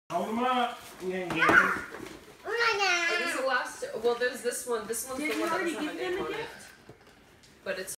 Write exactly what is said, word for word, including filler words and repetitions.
Hold them up. Yeah, yeah. Oh, these are the last. Well, there's this one. This one's Did the you one that already doesn't have a give them name a on it. gift? But it's